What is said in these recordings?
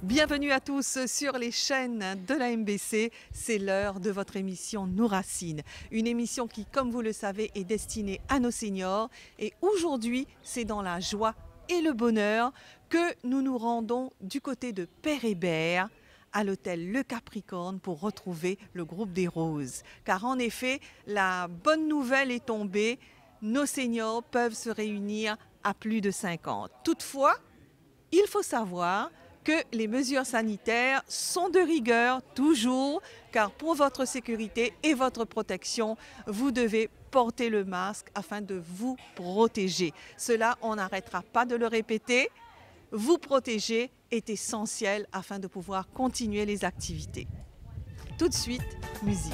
Bienvenue à tous sur les chaînes de la MBC. C'est l'heure de votre émission Nos Racines. Une émission qui, comme vous le savez, est destinée à nos seniors. Et aujourd'hui, c'est dans la joie et le bonheur que nous nous rendons du côté de Père Hébert, à l'hôtel Le Capricorne pour retrouver le groupe des Roses. Car en effet, la bonne nouvelle est tombée, nos seniors peuvent se réunir à plus de 50. Toutefois, il faut savoir que les mesures sanitaires sont de rigueur toujours, car pour votre sécurité et votre protection, vous devez porter le masque afin de vous protéger. Cela, on n'arrêtera pas de le répéter. Vous protéger est essentiel afin de pouvoir continuer les activités. Tout de suite, musique.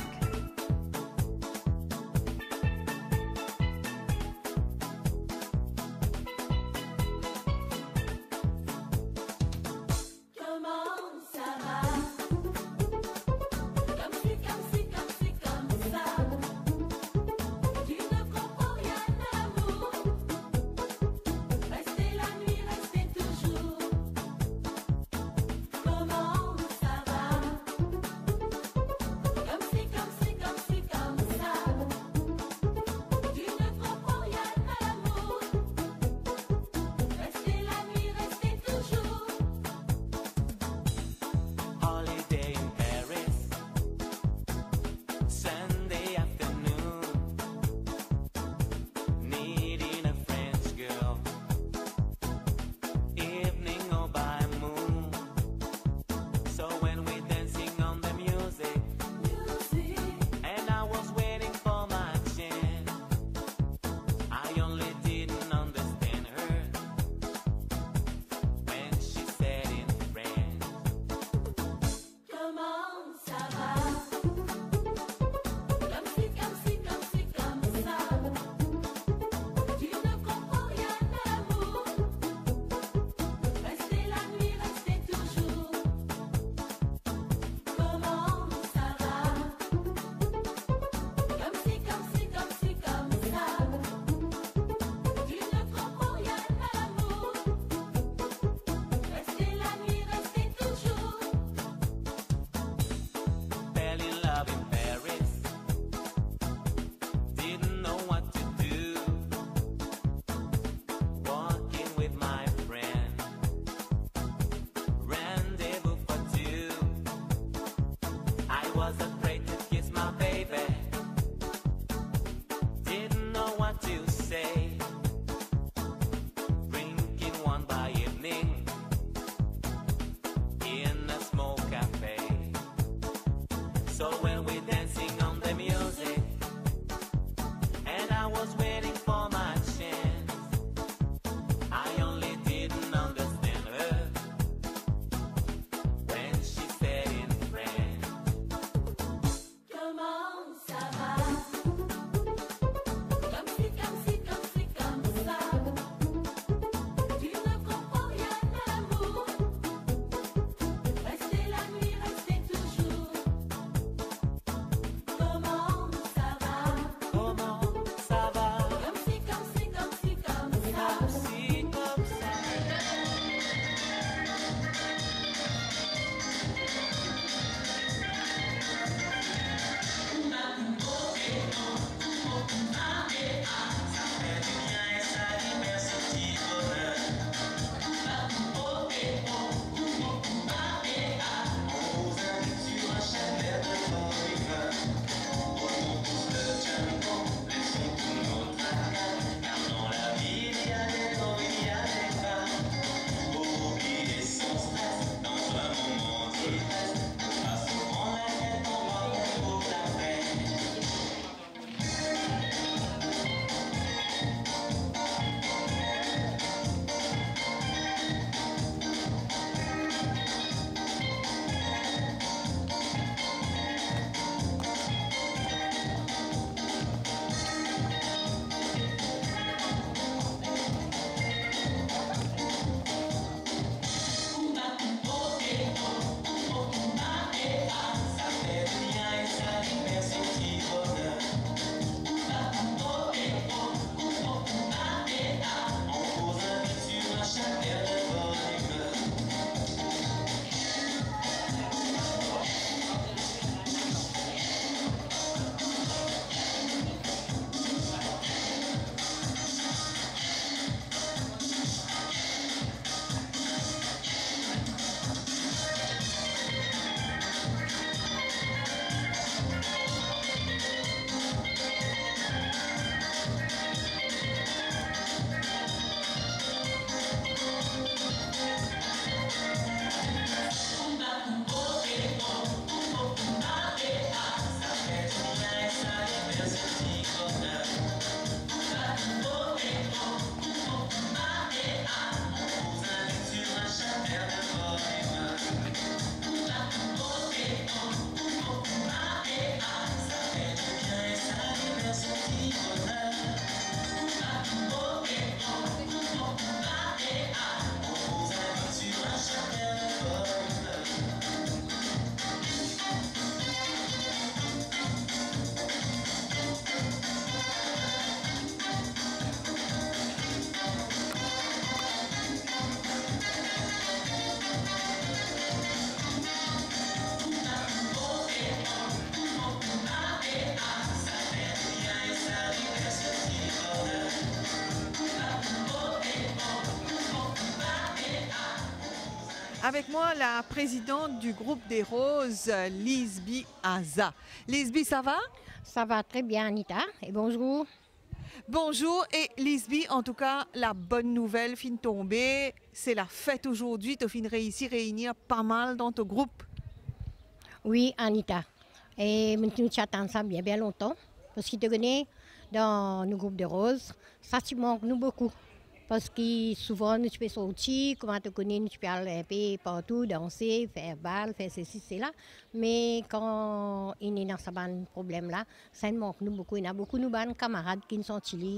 Avec moi, la présidente du groupe des Roses, Lisby Aza. Lisby, ça va? Ça va très bien, Anita. Et bonjour. Bonjour et Lisby, en tout cas, la bonne nouvelle fin tombée, c'est la fête aujourd'hui. Tu fin réussi à réunir pas mal dans ton groupe. Oui, Anita. Et nous attendons ça bien, bien longtemps. Parce que tu connais, dans le groupe de roses, ça tu manque nous beaucoup. Parce que souvent, nous peux sortir, comment tu connais, nous peux aller un peu partout, danser, faire bal, faire ceci, cela. Mais quand il est dans ce problème-là, ça nous manque nous beaucoup. Il y a beaucoup de nos camarades qui nous sont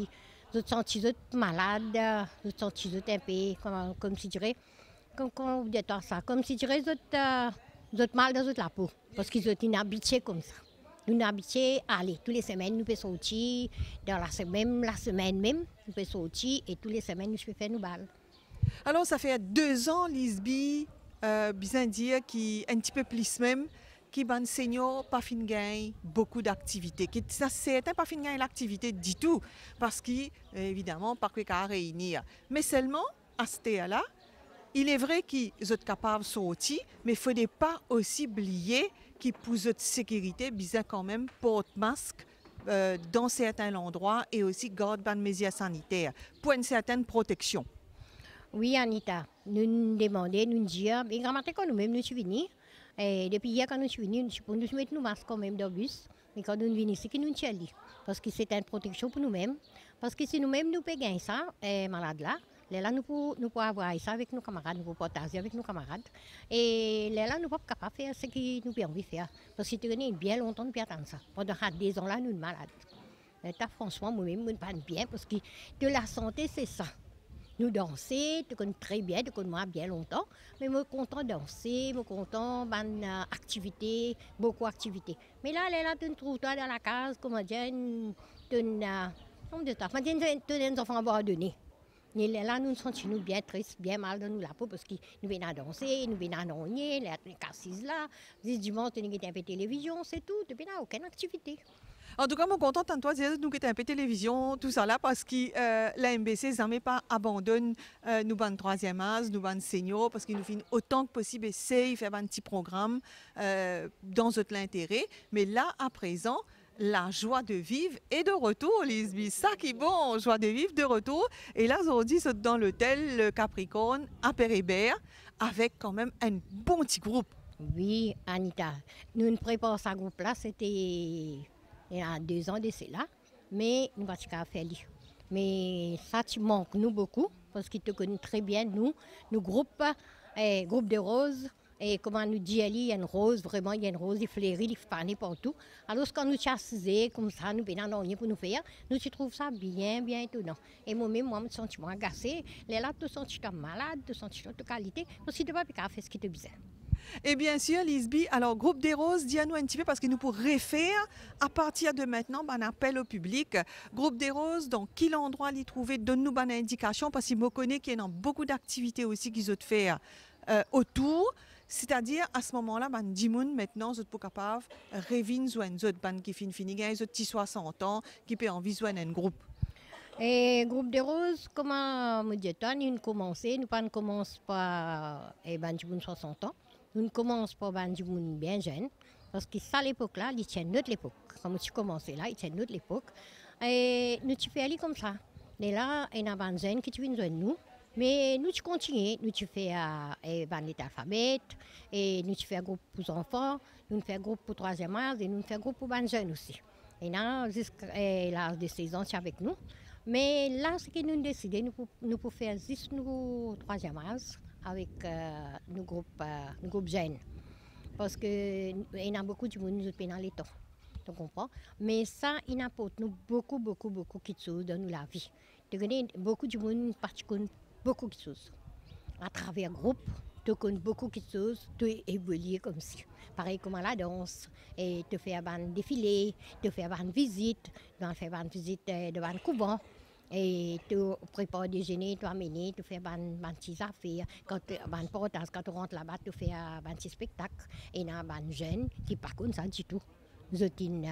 malades, nous sont un peu, comme si je dirais, comme dit ça, comme si je dirais, ils ont mal dans la peau. Parce qu'ils sont habitués comme ça. Nous sommes habitués à aller. Toutes les semaines, nous pouvons sortir. Dans la semaine même, nous pouvons sortir. Et toutes les semaines, nous pouvons faire nos balles. Alors, ça fait 2 ans, Lisby, bien dire, qui un petit peu plus même, qui ban senior pas fin gagne beaucoup d'activités. Ça c'est pas fin gagne l'activité du tout parce qu'évidemment pas qu'à réunir. Mais seulement à ce là, il est vrai qu'ils sont capables de sortir, mais il ne faudrait pas aussi oublier qu'ils pour de sécurité, bien quand même porte masque dans certains endroits et aussi garde ban mesures sanitaires pour une certaine protection. Oui, Anita, nous demandons, nous disons, mais grand matin quand nous-mêmes nous sommes venus, et depuis hier quand nous sommes venus, nous mettons nos masques quand même dans le bus, mais quand nous venons ici, nous sommes allés. Parce que c'est une protection pour nous-mêmes. Parce que si nous-mêmes nous payons ça, malade là, là nous pouvons avoir ça avec nos camarades, nous pouvons partager avec nos camarades. Et là nous ne pouvons pas faire ce que nous avons envie de faire. Parce que tu connais bien longtemps, nous pouvons attendre ça. Pendant 2 ans là, nous sommes malades. Franchement, moi-même, nous ne pas bien parce que de la santé, c'est ça. Nous danser, tu connais très bien, tu connais moi bien longtemps, mais moi content de danser, moi content d'une activité, beaucoup d'activités. Mais là, tu te trouves toi dans la case, comment dire, tu as des enfants abandonnés. Et là, nous nous sentons bien tristes, bien mal dans nous la peau, parce que nous venons à danser, nous venons à donner, les cassis là, les dimanches, nous avons un peu de télévision, c'est tout, tu n'as aucune activité. En tout cas, je suis contente de toi dire nous qui un peu télévision, tout ça là, parce que la MBC jamais pas abandonne nous ban troisième âge, nous ban senior, parce qu'ils nous font autant que possible essayer de faire un petit programme dans notre intérêt. Mais là, à présent, la joie de vivre est de retour, Lisby. Ça qui est bon, joie de vivre de retour. Et là, aujourd'hui, c'est dans l'hôtel Le Capricorne à Pérébert, avec quand même un bon petit groupe. Oui, Anita, nous ne préparons ce groupe-là, c'était il y a 2 ans de cela, mais nous n'avons pas fait. Mais ça, tu manques nous beaucoup, parce qu'ils te connaissent très bien, nous groupe de roses. Et comment nous dit, il y a une rose, vraiment, il y a une rose, il fleurit, il fané partout. Alors, quand nous chassons comme ça, nous venons pour nous faire, nous trouvons ça bien, bien étonnant. Et moi-même, moi, je me sens agacée. Là, tu te sens malade, tu te sens de qualité, parce que tu ne peux pas faire ce qui te besoin. Et bien sûr, Lisby, alors groupe des Roses, dis-nous un petit peu parce que nous pourrons refaire à partir de maintenant un appel au public. Groupe des Roses, dans quel endroit les trouver, donne-nous une indication parce qu'il me connaît qu'il y a beaucoup d'activités aussi qu'ils ont faire autour. C'est-à-dire, à ce moment-là, Dimoun, maintenant, vous êtes capable de revenir un autre ban qui finit, un autre petit 60 ans, qui peut envie de un groupe. Et groupe de roses, comment me dit-on, nous commençons, nous ne commençons pas à 60 ans. Nous commençons par des gens bien jeunes, parce que ça, à l'époque-là, ils tiennent notre époque. Quand tu commences là, ils tiennent notre époque. Et nous, tu fais aller comme ça. Et là, il y a des jeunes qui viennent de nous. Mais nous, tu continues. Nous, tu fais l'alphabet, et nous, tu fais un groupe pour les enfants, nous faisons un groupe pour 3e âge, et nous faisons un groupe pour les jeunes aussi. Et là, jusqu'à l'âge de 16 ans, c'est avec nous. Mais là, ce que nous décidons, nous pouvons faire juste nous 3e âge avec nos groupes jeunes. Parce qu'il y a beaucoup de monde qui sont dans les temps. Tu comprends? Mais ça, il apporte nous beaucoup de choses dans la vie. Tu connais beaucoup de monde particulier, beaucoup de choses. À travers le groupe, tu connais beaucoup de choses, tu évolues comme ça. Pareil comme à la danse, et tu fais un défilé, tu fais une visite, tu fais une visite devant un couvent. Et tu prépares des déjeuner, tu amènes, tu fais des petites affaires. Quand tu rentres là-bas, tu fais un petit spectacle. Et il y a des jeunes qui ne parlent pas ça du tout. Ils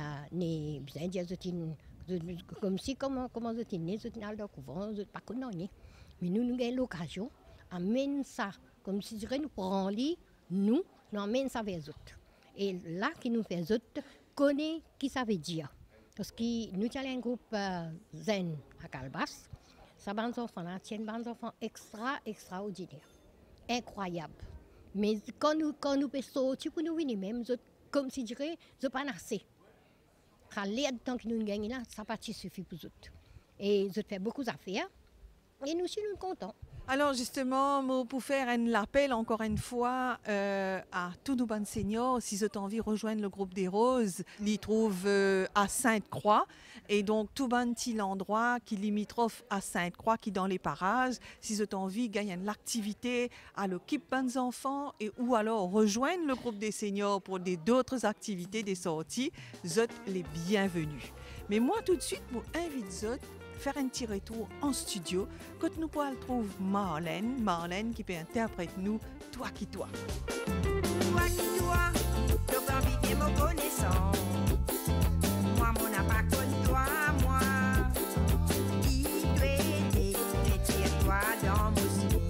comme si, comment ils sont nés, ils sont dans le couvent, ils ne parlent pas. Mais nous avons l'occasion d'amener ça comme si je dirais, nous prenons lit, nous emmène ça vers les autres. Et là, qui nous fait les autres, connaît qui ça veut dire. Parce que nous avons un groupe zen à Calbas. Ça bande enfants, c'est une bande enfants extraordinaire, incroyable. Mais quand nous pouvons sortir pour nous venir même, comme si je dirais, je pas assez. Quand l'aide tant que nous gagnons là, ça pas suffit pour nous. Et je fais beaucoup d'affaires et nous sommes contents. Alors justement, pour faire un appel encore une fois à tous nos bonnes seniors, si vous avez envie de rejoindre le groupe des Roses, ils trouvent à Sainte-Croix et donc tout bon petit endroit qui limitrophe à Sainte-Croix, qui est dans les parages. Si vous avez envie de gagner l'activité à l'équipe bonnes enfants et ou alors rejoindre le groupe des seniors pour d'autres activités, des sorties, vous êtes les bienvenus. Mais moi tout de suite, vous invite faire un petit retour en studio quand nous pourrons trouver Marlène qui peut interpréter nous Toi qui toi. Toi qui toi, le grand vivien me connaissant. Moi, mon n'a pas connu toi, moi. Qui doit aider, retire-toi dans mon ciel.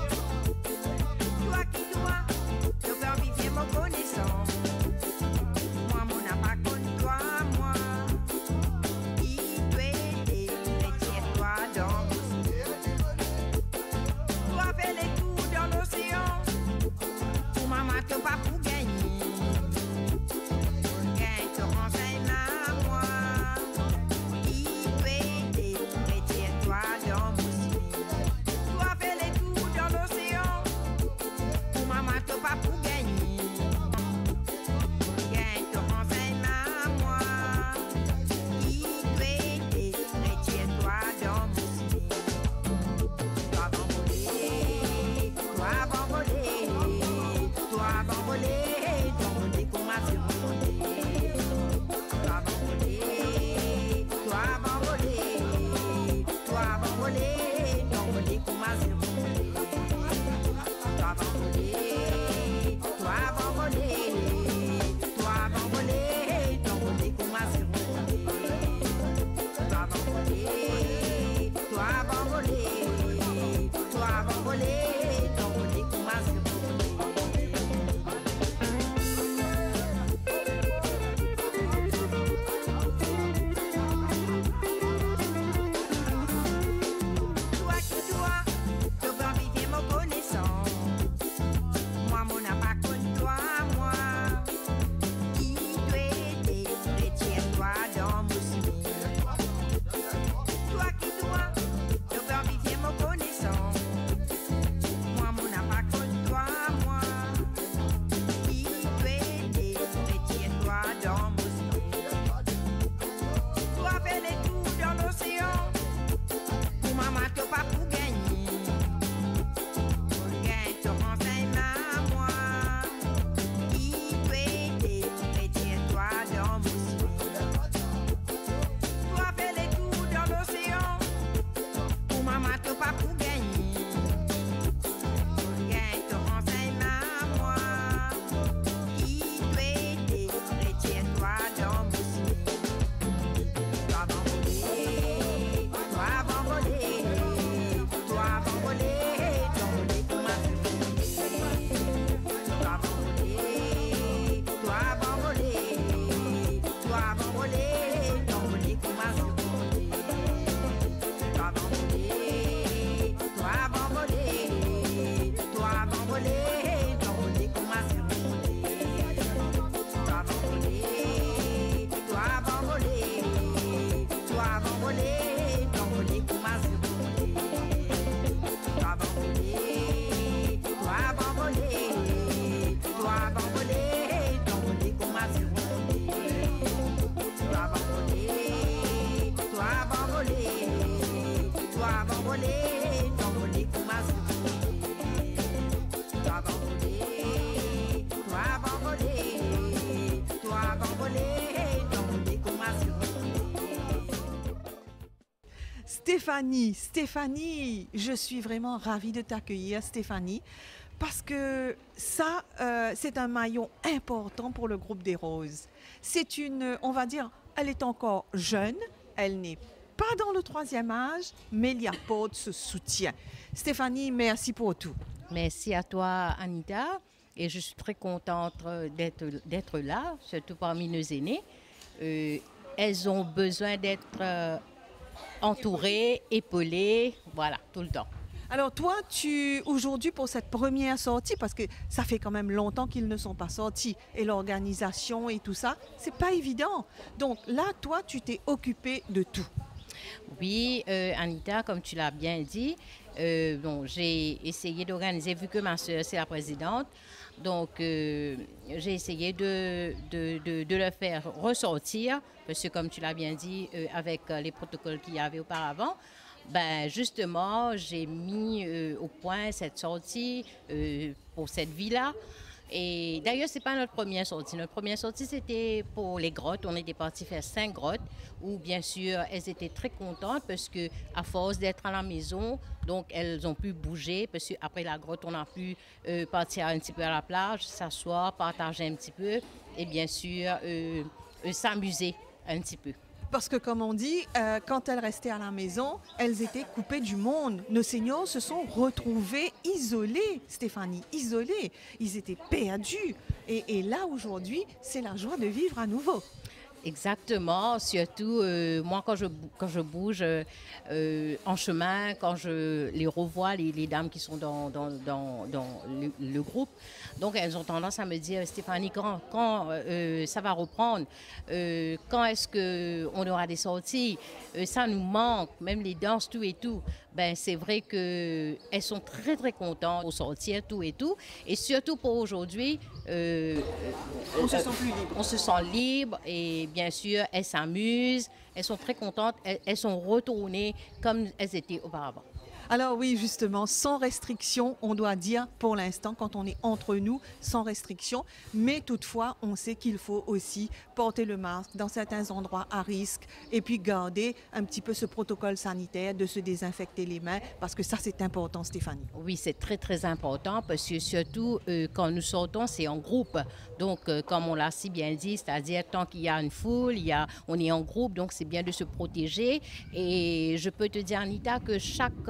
Toi qui toi, le grand vivien me connaissant. Moi, mon n'a pas connu toi, moi. Qui doit aider, retire-toi dans mon ciel. Toi fais les coups dans l'océan. Pour maman, te pas pour gagner. Gagne te renseigne à moi. Qui peut aider, retire-toi dans mon ciel. Toi fais les coups dans l'océan. Pour maman, te pas pour gagner. Gagne te renseigne à moi. Qui peut aider, retire-toi dans mon ciel. Toi bambolé, toi bambolé, toi bambolé, ton déco m'a survolé. Toi bambolé, toi bambolé, toi bambolé, ton déco m'a survolé. Toi bambolé, toi bambolé, toi bambolé, ton déco m'a survolé. Toi bambolé, toi bambolé, toi bambolé, ton déco m'a survolé. Toi qui toi, le grand vivien me connaissant. Moi, mon n'a pas connu toi, moi. Qui doit aider, retire-toi dans mon ciel. Toi qui toi, le grand vivien me connaissant. Moi, mon n'a pas connu toi, moi. Qui doit aider, retire-toi dans mon ciel. Toi fais les coups dans l'océan. Pour maman, te pas pour gagner. Gagne te renseigne à moi. Qui peut aider, retire-toi dans mon ciel. Toi fais les coups dans l'océan. Pour maman, te pas pour gagner. Gagne te renseigne à moi. Qui peut aider, retire-toi dans mon ciel. Toi bambolé, toi bambolé, toi bambolé, ton déco m'a survolé. Toi bambolé, toi bambolé, toi bambolé, ton déco m'a survolé. Toi bambolé, toi bambolé, toi bambolé, ton déco m'a survolé. Toi bambolé, toi bambolé, toi bambolé, ton déco m'a survolé. Toi bambolé, toi bambolé, toi bambolé, ton déco m'a survolé. Toi bambolé, toi bambolé, toi bambolé, ton déco m'a survolé. Toi bambolé, toi bambolé, toi bambolé, ton déco m'a survolé. Stéphanie, je suis vraiment ravie de t'accueillir Stéphanie parce que ça, c'est un maillon important pour le groupe des Roses. C'est une, on va dire, elle est encore jeune, elle n'est pas dans le troisième âge, mais il apporte ce soutien. Stéphanie, merci pour tout. Merci à toi, Anita. Et je suis très contente d'être là, surtout parmi nos aînés. Elles ont besoin d'être entourées, épaulées, voilà, tout le temps. Alors toi, aujourd'hui pour cette première sortie, parce que ça fait quand même longtemps qu'ils ne sont pas sortis, et l'organisation et tout ça, c'est pas évident. Donc là, toi, tu t'es occupée de tout. Oui, Anita, comme tu l'as bien dit, j'ai essayé d'organiser, vu que ma soeur, c'est la présidente, donc j'ai essayé de le faire ressortir, parce que comme tu l'as bien dit, avec les protocoles qu'il y avait auparavant, ben justement, j'ai mis au point cette sortie pour cette villa. Et d'ailleurs, ce n'est pas notre première sortie. Notre première sortie, c'était pour les grottes. On était parti faire 5 grottes où, bien sûr, elles étaient très contentes parce qu'à force d'être à la maison, donc elles ont pu bouger parce qu'après la grotte, on a pu partir un petit peu à la plage, s'asseoir, partager un petit peu et, bien sûr, s'amuser un petit peu. Parce que comme on dit, quand elles restaient à la maison, elles étaient coupées du monde. Nos seniors se sont retrouvés isolés, Stéphanie, isolés. Ils étaient perdus. Et là, aujourd'hui, c'est la joie de vivre à nouveau. Exactement, surtout moi quand je bouge en chemin, quand je les revois, les dames qui sont dans le groupe, donc elles ont tendance à me dire, Stéphanie, quand ça va reprendre, quand est-ce qu'on aura des sorties, ça nous manque, même les danses, tout et tout. Ben, c'est vrai qu'elles sont très très contentes pour sortir, tout et tout, et surtout pour aujourd'hui, on se sent plus libre. On se sent libre et bien sûr, elles s'amusent, elles sont très contentes, elles sont retournées comme elles étaient auparavant. Alors oui, justement, sans restriction, on doit dire pour l'instant, quand on est entre nous, sans restriction. Mais toutefois, on sait qu'il faut aussi porter le masque dans certains endroits à risque et puis garder un petit peu ce protocole sanitaire de se désinfecter les mains parce que ça, c'est important, Stéphanie. Oui, c'est très, très important parce que surtout, quand nous sortons, c'est en groupe. Donc, comme on l'a si bien dit, c'est-à-dire tant qu'il y a une foule, on est en groupe, donc c'est bien de se protéger. Et je peux te dire, Anita, que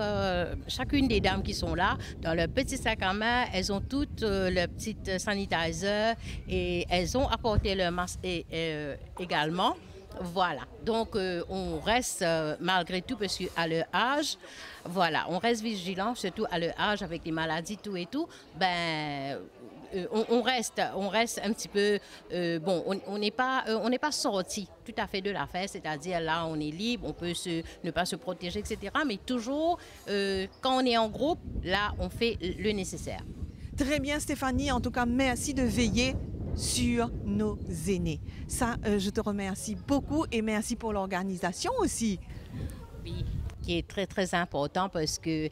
chacune des dames qui sont là, dans leur petit sac à main, elles ont toutes leur petite sanitizer et elles ont apporté leur masque également. Voilà, donc on reste malgré tout, parce qu'à leur âge, voilà, on reste vigilant, surtout à leur âge avec les maladies, tout et tout, ben... on reste un petit peu, bon, on n'est pas sorti tout à fait de l'affaire, c'est-à-dire là on est libre, on peut ne pas se protéger, etc. Mais toujours, quand on est en groupe, là on fait le nécessaire. Très bien Stéphanie, en tout cas merci de veiller sur nos aînés. Ça, je te remercie beaucoup et merci pour l'organisation aussi. Oui. Qui est très, très important parce que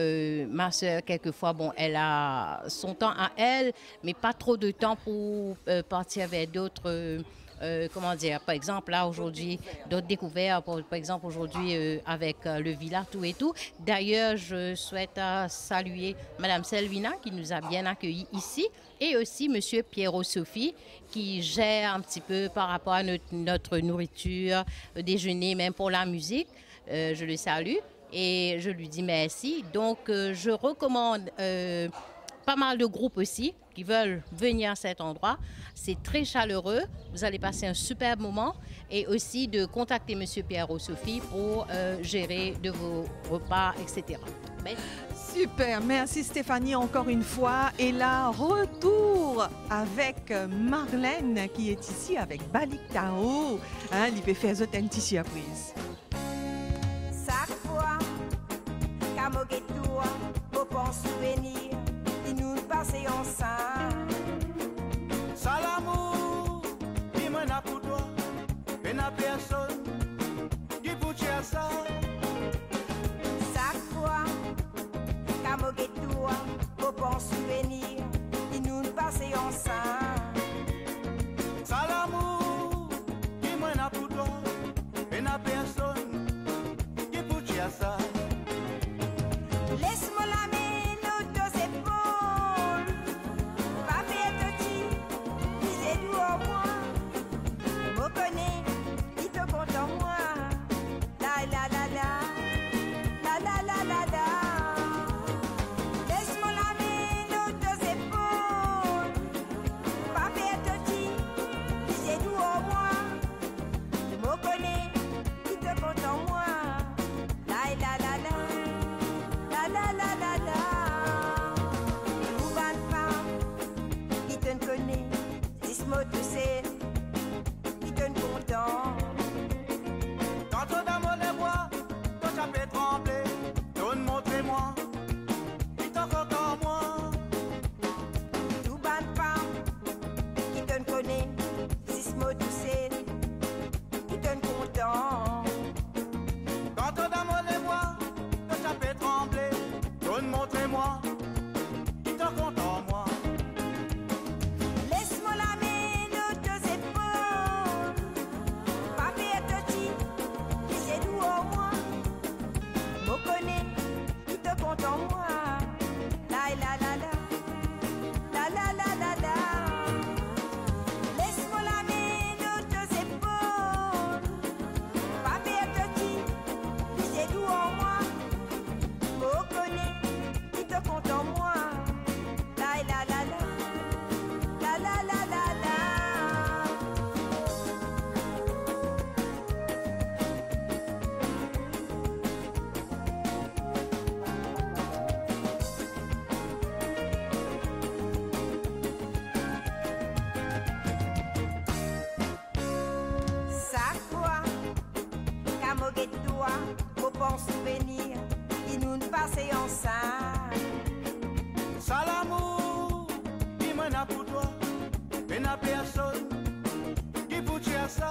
ma soeur, quelquefois, bon, elle a son temps à elle, mais pas trop de temps pour partir vers d'autres, comment dire, par exemple, là, aujourd'hui, d'autres découvertes, par exemple, aujourd'hui, avec le villa, tout et tout. D'ailleurs, je souhaite saluer Madame Selvina, qui nous a bien accueillis ici, et aussi Monsieur Pierrot Sophie, qui gère un petit peu par rapport à notre nourriture, déjeuner, même pour la musique. Je le salue et je lui dis merci. Donc, je recommande pas mal de groupes aussi qui veulent venir à cet endroit. C'est très chaleureux. Vous allez passer un super moment. Et aussi de contacter M. Pierrot Sophie pour gérer de vos repas, etc. Super, merci Stéphanie encore une fois. Et là, retour avec Marlène qui est ici avec Balik Tao. Il peut faire une petite surprise. Chaque fois qu'à moquer toi, au bon souvenir, et nous passer ensemble. Salamu, qui m'en a pour toi, et n'a personne qui peut dire ça. Chaque fois qu'à moquer toi, au bon souvenir, et nous passer ensemble. Salamu, qui m'en a pour toi, et n'a personne. Laisse-moi la main aux deux épaules, moquette toi, au bon souvenir, qui nous passait ensemble. Ça l'amour, qui m'en a pour toi, mais n'a personne qui pour dire ça.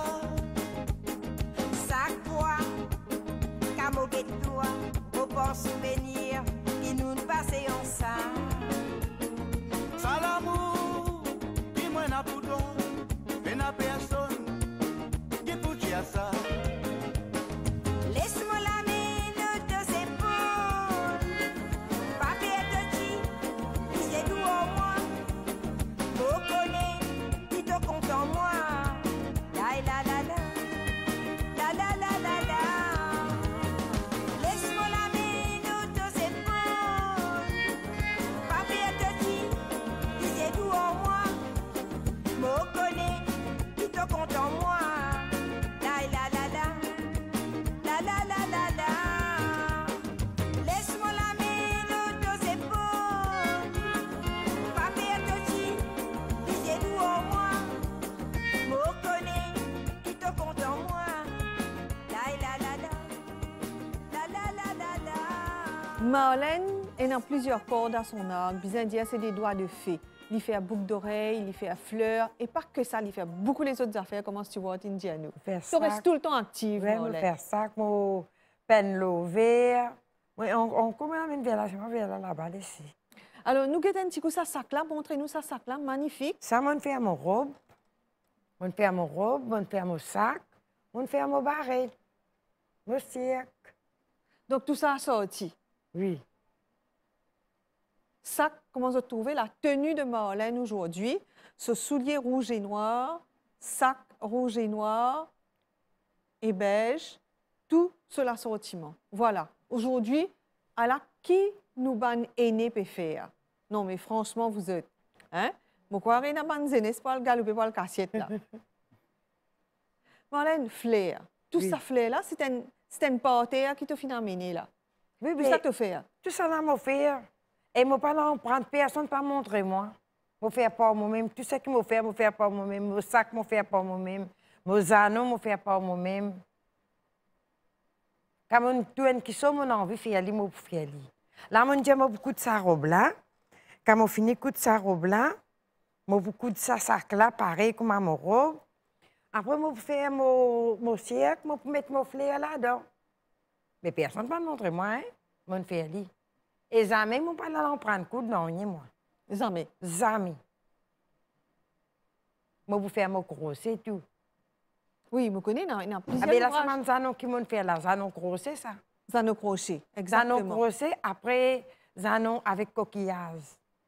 Ça quoi, qu'à moquette toi, au bon souvenir, qui nous passait ensemble. Ça l'amour, qui m'en a pour toi, mais n'a personne qui pour dire ça. Laisse-moi la main de tes épaules, papier de qui c'est doux en moi, me connaît, qui te compte en moi, la la la la, la la la la la. Laisse-moi la main de tes épaules, papier de qui c'est doux en moi, me connaît, qui te compte en moi, la la la la. La la la la la. Laisse-moi la main de tes épaules. Papier de qui, disais doux en moi. Me connaît, qui te compte en moi. La la la la. La la la la la. Marlène est dans plusieurs cordes à son arc. Bien dire, c'est des doigts de fée. Il fait à boucle d'oreille, il fait à fleurs, et pas que ça, il fait beaucoup les autres affaires, comme Stewart Indiano. Faire Tu restes sac. tout le temps active, Ouais, me Marlène. faire sac, me peine l'eau vert. Oui, on commence une vers là-bas, ici. Alors, nous guettons un petit coup ça sac là, montrez-nous ça sac là, magnifique. Ça, on fait mon robe, on fait mon sac, on fait mon barret, mon cirque. Donc, tout ça a sorti. Oui. Sac, comment vous trouvez la tenue de Marlène aujourd'hui? Ce soulier rouge et noir, sac rouge et noir et beige, tout sur l'assortiment. Voilà. Aujourd'hui, à la qui nous ban aîné peut faire? Non, mais franchement, vous êtes. Hein? Vous croyez que ban zéné, c'est pas le galoper, pas le cassiette là. Marlène, flair. Tout Oui. ça flair là, c'est une parterre qui te fait amener là. Oui, Tout ça te fait. tout ça, là, m'a fait. Et moi, pas en prendre personne, pas montrer moi. Je fais pas moi-même. Tout ce qui m'a fait pas moi-même. Mon sac, m'a fait pas moi-même. Mes anneaux, m'a fait pas moi-même. Quand on tout qui sont, mon envie de faire, moi, pour faire. Là, mon Dieu, m'a beaucoup de sa robe là. Quand on finit de sa robe là, m'a beaucoup de sa sac là, pareil comme à mon robe. Après, je vais faire mon cirque, je vais mettre mon flair là-dedans. Mais personne ne va me montrer moi, hein? Mon faire. Et jamais, je ne vais pas en prendre coup de non, moi. Jamais. Jamais. Je vais faire mon grosse et tout. Oui, vous connaissez, il y a plusieurs Ah, mais là, ouvrages. c'est Zanon qui m'ont fait là. Zanon grosse, ça. Zanon crochet, Zanon exactement. grosse, après, Zanon avec coquillage.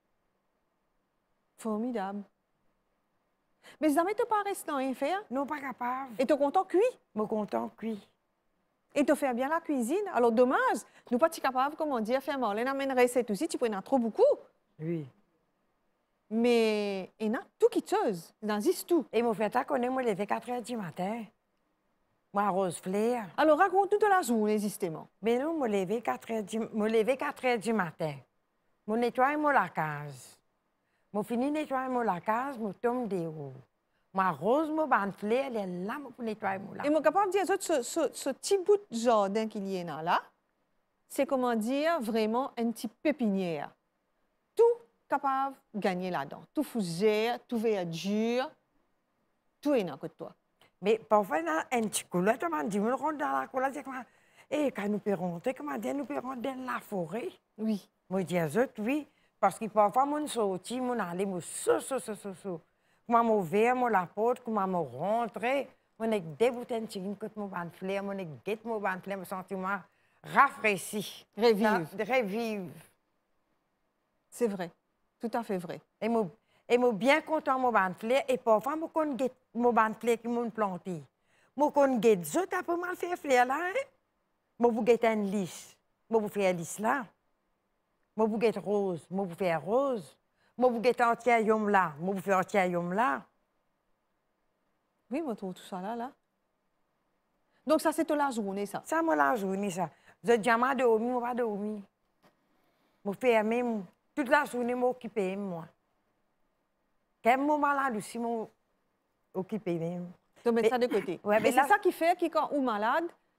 Formidable. Mais jamais tu pas resté dans un faire Non, pas capable. et tu content cuit Je suis content cuit. et tu fais bien la cuisine. Alors dommage, nous pas capable comment dire faire Marlène amène recette aussi, tu peux en avoir trop beaucoup. Oui. Mais il y en a tout qui teuse, il existe tout. Et mon fait, je moi, lever 4 heures du matin. Moi, rose flair. Alors raconte toute la journée justement. Mais nous, je lever 4 heures du matin. Je nettoie la case. Je finis de nettoyer la case, je tombe dehors. Ma rose, mon ban flair, elle est là pour nettoyer la Et case. je suis capable de dire ce petit bout de jardin qu'il y a là, c'est comment dire vraiment un petit pépinière. Tout capable de gagner là-dedans. Tout fougère, tout verdure, tout est dans côté de toi. Mais parfois, dans un petit coup, là, tu m'as dit, on rentre dans la cour, là, c'est comment? Et quand nous pouvons rentrer, comment dire, nous pouvons rentrer dans la forêt. Oui. Moi, je dis à eux, oui, parce que parfois, mon sorti, mon aller, mon so. Comment mon verre, mon la porte, comment mon rentrer, mon est débuté un petit peu, mon ban flair, mon est guette, mon ban flair, mon sentiment rafraîchi. Revive. Revive. C'est vrai. Tout à fait vrai. Et moi bien content mon ban flair, et parfois, moi, qu'on guette mon ban flair qui m'ont planté. Moi, qu'on guette, je t'ai pas mal fait flair là, hein? Moi, vous guette un lisse. Moi, vous faites un lisse là. Moi, vous guette rose. Moi, vous faites rose. Moi, vous guette entier yom là. Moi, vous faites entier yom là. Oui, je trouve tout ça là. Donc ça, c'est toute la journée, ça. Ça, moi, la journée, ça. Je dis, moi, dormir, moi, pas dormir. Moi, fais même, toute la journée, moi, occupé, moi. Quand je suis malade aussi, moi, occupé même. Tu mets Mais- ça de côté. Ouais, Et mais c'est là- ça qui fait que quand on est malade,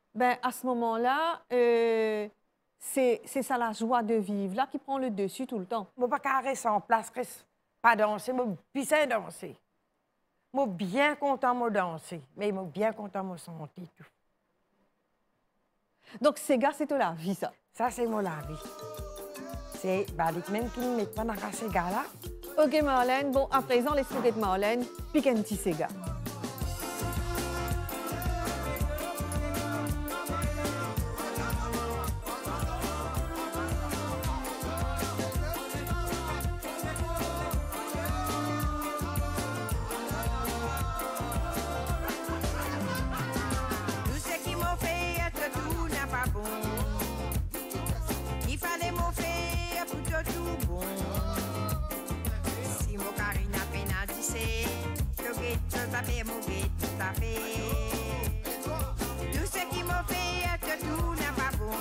ben, à ce moment-là, c'est ça la joie de vivre là qui prend le dessus tout le temps. Je ne peux pas rester en place, pas danser, je bien danser. Je suis bien content de danser, mais je suis bien content de me sentir. Donc, Sega, c'est la vie, ça. Ça, c'est mon la vie. C'est même qui ne met pas dans ces gars-là. OK, Marlène. Bon, à présent, l'esprit de Marlène, pique un petit Sega. Tout ce qui m'a fait être tout n'a pas bon. Il fallait m'en faire pour tout bon. Si mon carine a peine à disser, le guette, ça fait mon guette, tout à fait. Tout ce qui m'a fait être tout n'a pas bon.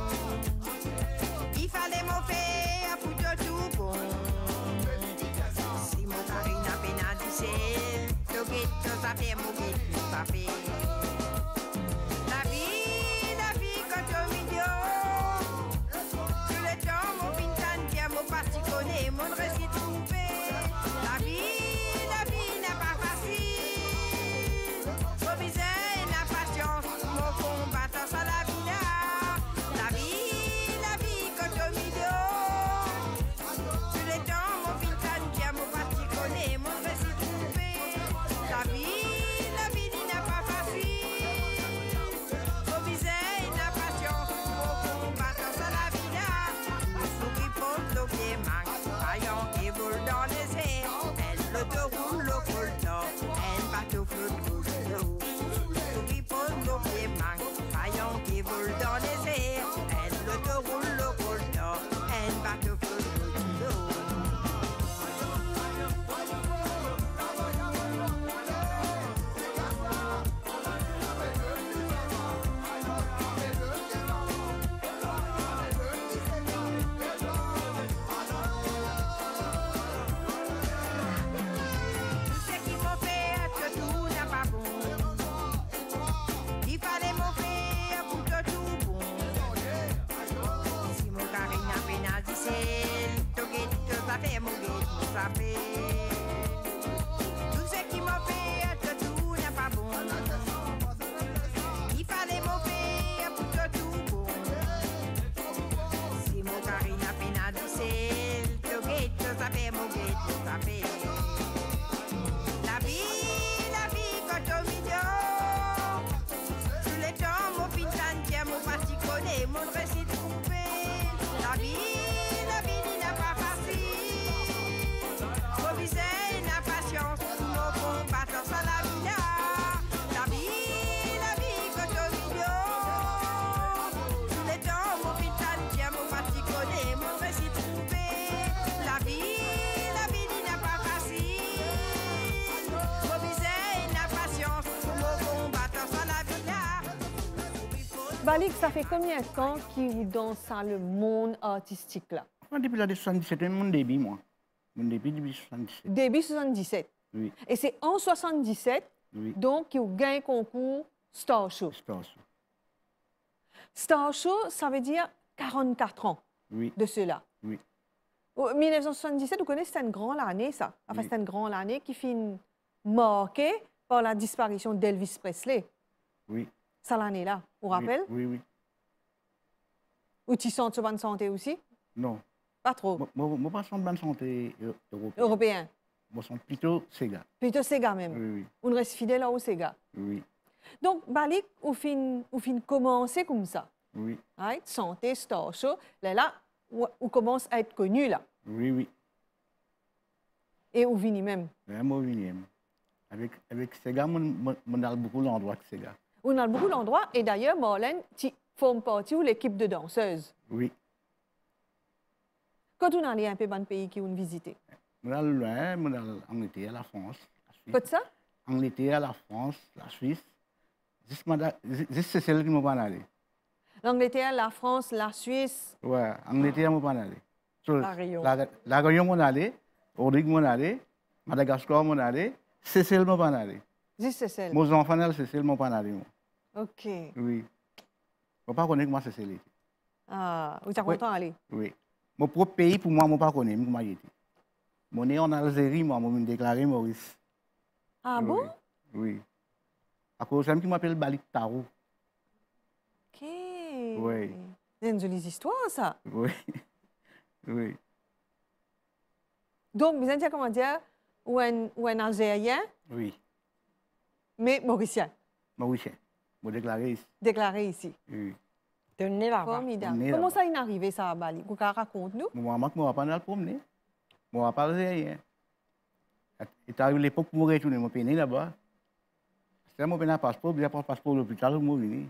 Il fallait m'en faire pour tout bon. Si mon carine a peine à disser, le guette, ça fait mon guette, tout à fait. La vie, quand on vidéo. Tout le temps, mon pintan, bien mon parti connaît, mon récit trouvé. La vie n'est pas facile. Mon visage et la patience, mon combattant sans la vie là. La vie, quand on vidéo. Tout le temps, mon pintan, bien mon parti connaît, mon récit trouvé. La vie n'est pas facile. Mon visage et la patience, mon combattant sans la vie là. Sous qui pose le pied manque, vaillant qui vole dans les airs. Elle le te roule le coltant, elle bateau flotte roule l'eau. Sous qui pose le pied manque, vaillant qui vole dans les airs. Elle le te roule le coltant, elle bateau flotte roule l'eau. Tout ce qui m'a fait être tout n'a pas bon. Il fallait m'en faire pour tout bon. Si mon carine a peine à disser, tout guette, ça fait mon guette, ça fait. Tout ce qui m'a fait être tout n'a pas bon. Il fallait m'en faire pour tout bon. Si mon carine a peine à disser, tout guette, ça fait mon guette, ça fait. La vie, quand on vidéo. Tout le temps, mon pintan, tiens, mon parti connaît, mon récit trouvé. La vie n'a pas facile. Mon visage n'a patience, mon combattant sans la vie là. La vie, quand on vidéo. Tout le temps, mon pintan, tiens, mon parti connaît, mon récit trouvé. La vie n'a pas facile. Mon visage n'a patience, mon combattant sans la vie là. Balik, ça fait combien de temps qu'il vous danse dans le monde artistique là? Moi, depuis l'année 77, mon début, moi. Mon début depuis 77. Début 77. Oui, Et c'est en 77, oui. donc, qu'il gagne le concours Star Show. C'est pas ça. Star Show, ça veut dire 44 ans Oui, de cela. oui. 1977, vous connaissez, c'était une grande année, ça. Enfin, Oui. c'était une grande année qui finit marquée par la disparition d'Elvis Presley. Oui. Ça, l'année-là, vous vous Oui, rappelez? Oui, oui. Ou tu sens bonne santé aussi? Non. Pas trop. Moi, pas en bonne santé européenne. Européen. Moi, sont plutôt Sega. Plutôt Sega même. Oui, On reste fidèle au Sega. oui, Donc, Balik, vous fin commencer comme ça. oui, Right? Santé, Star Show. Là, on commence à être connu, là. oui, oui. Et on finit même. Vraiment unième. Avec Sega, on a beaucoup d'endroits que Sega. On a beaucoup d'endroits. Et d'ailleurs, Marlène, tu formes partie de l'équipe de danseuses. Oui. Quand on allait un peu dans le pays qui on visité. On a loin, on a en été à la France, la Suisse. Pas de ça? En été à la France, la Suisse. Juste c'est celle qui m'a pas allé. L'Angleterre, la France, la Suisse. Ouais, en été, m'a pas allé. La Réunion. La Réunion, m'a allé. Aurigue, m'a allé. Madagascar, m'a allé. Seychelles, m'a pas allé. Juste c'est celle. Mes enfants, Seychelles, m'a pas allé. OK. Oui. Je ne connais pas comment c'est l'été. Ah, vous êtes Oui. content d'aller? Oui. Mon propre pays, pour moi, je ne connais pas comment il était. Mon né en Algérie, moi, je me déclaré Maurice. Ah bon? Oui. À cause de ça, qui m'appelle Balik Tarou. Ok. Oui. C'est une jolie histoire, ça. Oui. Oui. Donc, vous êtes, comment dire, ou un Algérien, Oui. mais mauricien, Mauricien. Je me déclaré ici. déclaré ici. Oui. Tu es né là-bas. Formidable. On est Comment là-bas. ça est arrivé, ça, à Bali? Vous raconte-nous. Moi, je ne vais pas le promener. Je ne vais pas le rien. Il est arrivé l'époque pour retourner mon pays là-bas. C'est mon pays un passeport, j'ai pas de passeport à l'hôpital, je suis venu.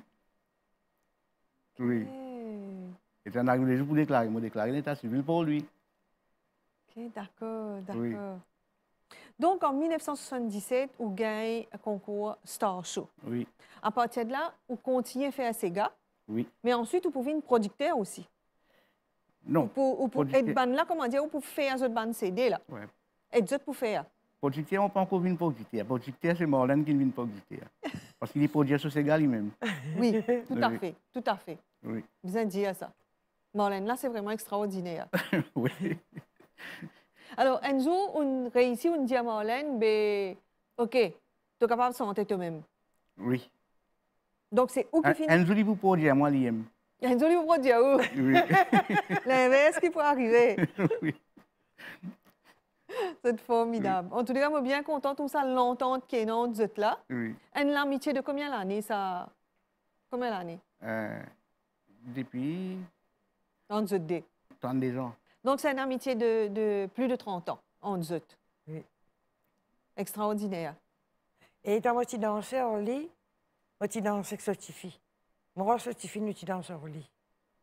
Oui. Et c'est arrivé les jours pour déclarer. Je déclaré l'état civil pour lui. Ok, d'accord, d'accord. Oui. Donc, en 1977, vous gagnez un concours Star Show. Oui. À partir de là, vous continuez à faire Sega, Oui. mais ensuite, vous pouvez être producteur aussi. Non. Pour producteur. être band là, comment dire, vous pouvez faire un band CD là. Ouais. Et vous pour faire. Producteur, on ne peut pas encore venir producteur. Producteur, c'est Marlène qui vient producteur. Parce qu'il est producteur sur Sega lui-même. Oui, tout à Oui. fait, tout à fait. Oui. Vous avez dit ça. Marlène, là, c'est vraiment extraordinaire. Oui. Alors, un jour, on réussit, on dit à Marlène, ben, OK, tu es capable de chanter toi-même. Oui. Donc, c'est où qui finit? Un jour, il vous produire, moi, l'IM. Il y a une jolie pour dire où? Oui. L'inverse qui pourrait arriver. Oui. C'est formidable. En tout cas, moi, bien content tout ça, l'entente qui est dans vous êtes là. Oui. Une amitié de combien d'années, ça? Combien d'années? Depuis En vous êtes deux. 32 ans. Donc, c'est une amitié de plus de 30 ans, en vous êtes. Oui. Extraordinaire. Et tu as dansé au lit, tu danses avec Sotifi. Moi, Sotifi, nous tu danses au lit.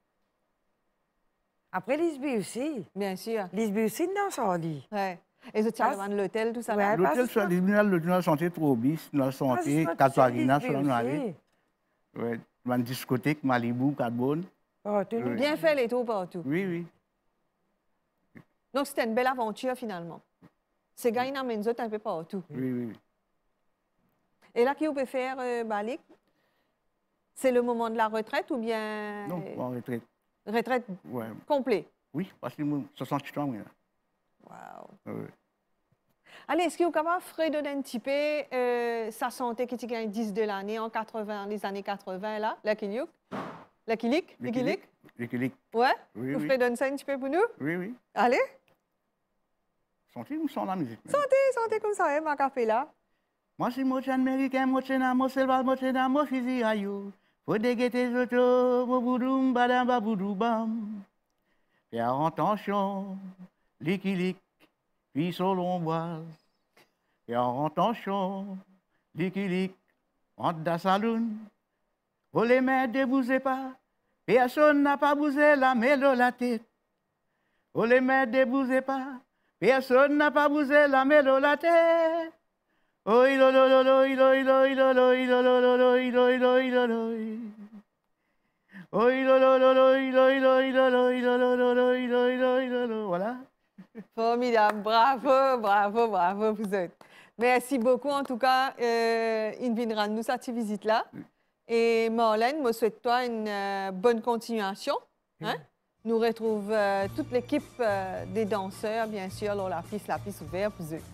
Après, Lisby aussi. Bien sûr. Lisby aussi danse au lit. Ouais. Et vous Ah, devant l'hôtel, tout ça ouais. là? L'hôtel, parce que- nous avons chanté trop bis, nous avons chanté Catarina, sur nous allé. Oui. Une discothèque, Malibu, Carbone. Oh, tu nous Oui. Bien fait les tours partout. Oui, oui. Donc, c'était une belle aventure finalement. C'est gagné dans les autres un peu partout. Oui, oui. Et là, qui vous peut faire Balik? C'est le moment de la retraite ou bien Non, en retraite. retraite Ouais. complète? Oui, parce que moi, 68 ans, oui. Wow. Oui. Allez, est-ce que vous êtes capable de redonner un petit peu sa santé qui gagne 10 de l'année en 80, les années 80 là, la Kilik? La Kilik? Le Kilik? L'équilibre. Ouais? Oui, vous oui. redonnez ça un petit peu pour nous? Oui, oui. Allez, Sentez ou sans la musique? même? sentez comme ça, hein, ma café là. Moi, c'est moche américain, moche namo, selva, moche namo, fizi ayo. Faut dégueter zoto, bouboudoum, badam, baboudoubam. Faire attention, l'équilibre, puis sur l'omboise. Faire attention, l'équilibre, entre da saloon. Vous les mains, débousez pas. Personne n'a pas bousé la mélo la tête. Vous les mains, débousez pas. Personne n'a pas bousé la mélo la tête. Oh, ilo, lo, lo, lo, ilo, ilo, ilo, lo, ilo, lo, lo, lo, ilo, ilo, ilo, lo. Oh, ilo, lo, lo, lo, ilo, ilo, ilo, lo, ilo, lo, lo, lo, ilo, ilo, ilo, lo. Voilà. Formidable, bravo, bravo, bravo, vous êtes. Merci beaucoup, en tout cas, il viendra nous cette visite-là. Et Marlène, me souhaite toi une bonne continuation. Hein? Nous retrouve toute l'équipe des danseurs, bien sûr, dans la piste ouverte pour eux.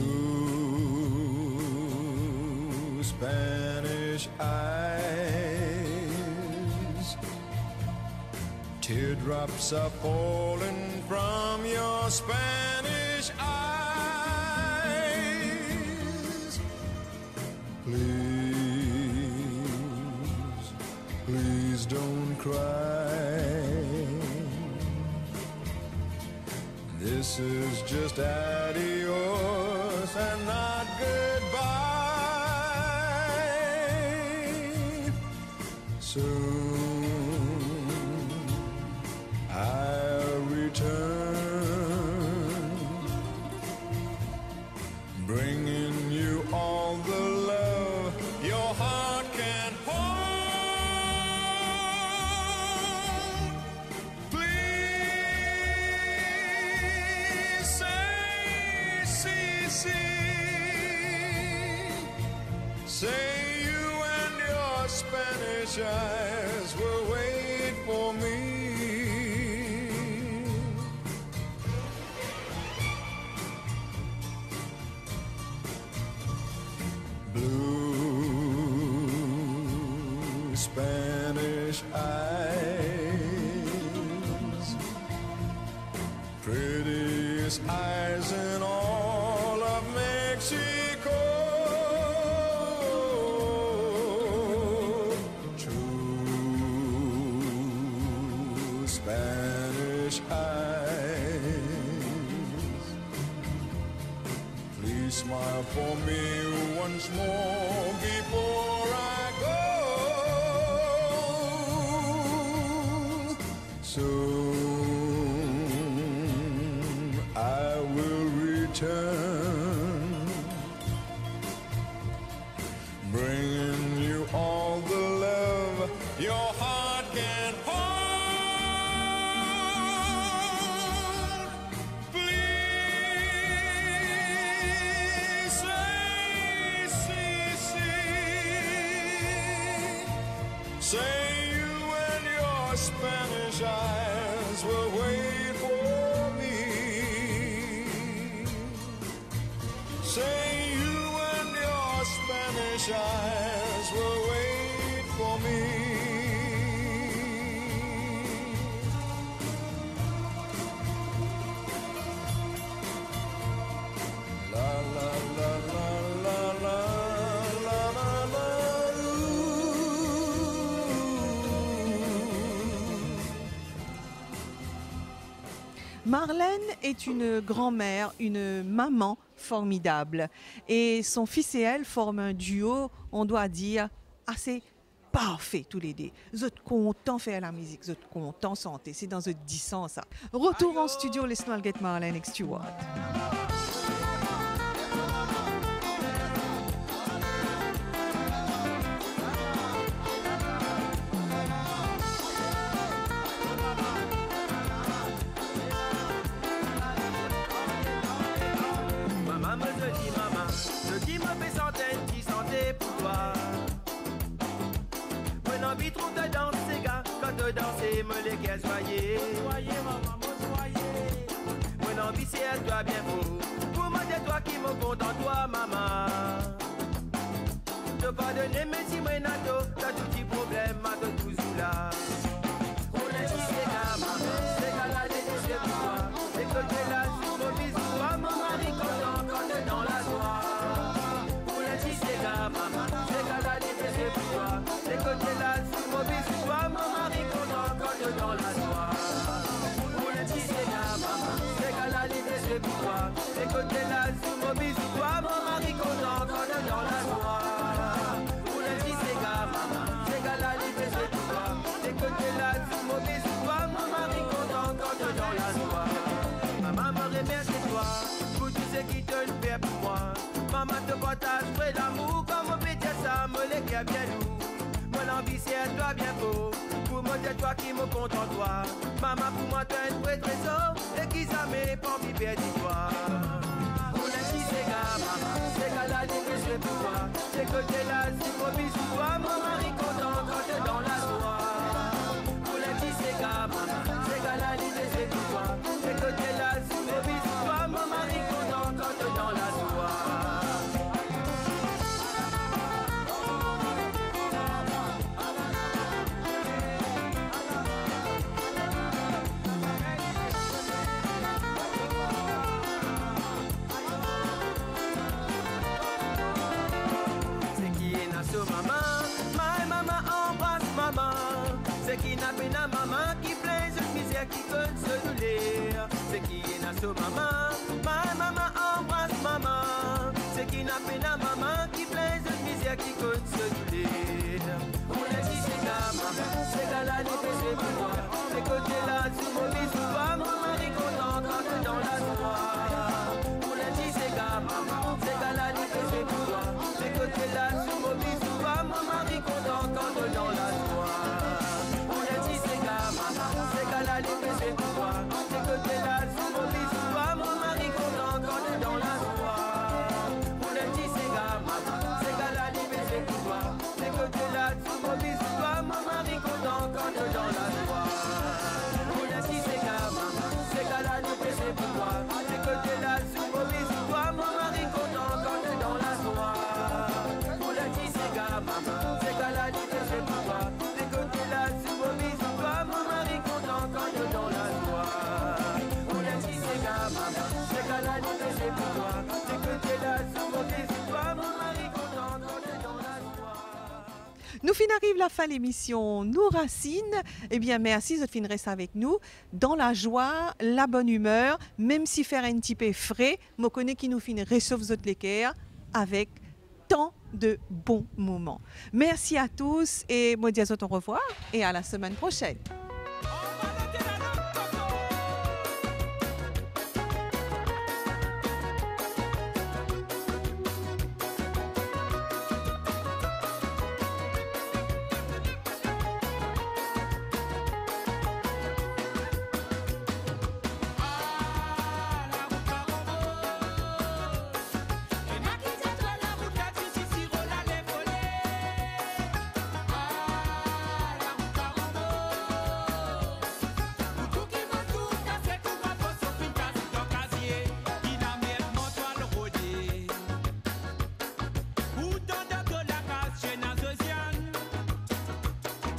Blue Spanish eyes, teardrops are falling from your Spanish eyes. Please, please don't cry. This is just adios and not goodbye. Soon I'll return, bringing you all the love your heart can hold. Please say, say you and your Spanish eyes were Spanish eyes, prettiest eyes in all of Mexico. True Spanish eyes. Please smile for me once more before I go. Soon I will return, bringing you all the love your heart can hold. Please say you and your Spanish eyes will wait for me. Say you and your Spanish eyes will wait for me. La la la la la la la la la. Marlène est une grand-mère, une maman formidable. Et son fils et elle forment un duo, on doit dire, assez parfait tous les deux. Vous êtes contents de faire la musique, vous êtes contents de chanter. C'est dans ce 10 ans ça. Retour en studio, laisse-nous get Marlène et Stewart. Danser, me les qu'elle soyez. Mon envie c'est à toi bien beau. Pour moi c'est toi qui me compte en toi maman. Je pardonner mais si moi nato, t'as tout petit problème à te toujours là. Pour les filles c'est là maman, c'est qu'à la dédé c'est pour toi. Et que tu es là sur mon bisou, à mon mari content quand t'es dans la joie. Pour les filles c'est là maman, c'est qu'à la dédé c'est pour toi. Et que tu es là sur mon bisou, à mon mari dans la joie. Pour les petits c'est là maman, c'est qu'à la l'idée c'est pour toi. Et que t'es là sous mon bisou, toi mon mari content quand t'es dans la joie. Pour les petits c'est là maman, c'est qu'à la l'idée c'est pour toi. Et que t'es là sous mon bisou, toi mon mari content quand t'es dans la joie. Maman me remercie toi pour tout ce qui te le fait pour moi. Maman te partage près l'amour comme on peut dire ça, me les bien lourd. Mon envie c'est à toi bien beau. Pour moi c'est toi qui me compte en toi. Maman pour moi t'es une vraie trésor. Et qui ça m'est pas envie perdre toi. Pour les filles c'est gars maman, c'est qu'à la nuit que c'est pour toi. C'est que t'es là si mon bisou toi. Mon mari content quand t'es dans la joie. Pour les filles c'est gars maman, c'est qu'à la nuit que c'est pour toi. C'est que t'es là si mon bisou toi. Mon mari content quand t'es dans la joie. C'est qui n'a pas na maman qui plaît cette misère qui peut se douleur. C'est qui est na so maman, ma maman embrasse maman. C'est qui n'a pas na maman qui plaît cette misère qui peut se douleur. On l'a dit c'est gars maman, c'est gars la nuit que c'est pour toi. C'est que t'es là sous mon bisou, toi mon mari content quand t'es dans la joie. On l'a dit c'est gars maman, c'est gars la nuit que c'est pour toi. C'est que t'es là sous mon bisou, toi mon mari content quand t'es dans la joie. C'est qu'à la nuit que c'est pour toi. C'est que t'es là sous mon bisou, toi mon mari. c'est pour toi. C'est que t'es là sur mon désespoir, mon mari content, quand t'es dans la joie. Nous fin arrive la fin de l'émission Nous Racine. Eh bien, merci de finir rester avec nous dans la joie, la bonne humeur, même si faire un petit peu frais, je connais qui nous finit réchauffe votre l'équerre avec tant de bons moments. Merci à tous et moi dis à vous au revoir et à la semaine prochaine.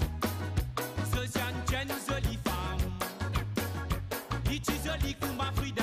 It is a lick for my freedom.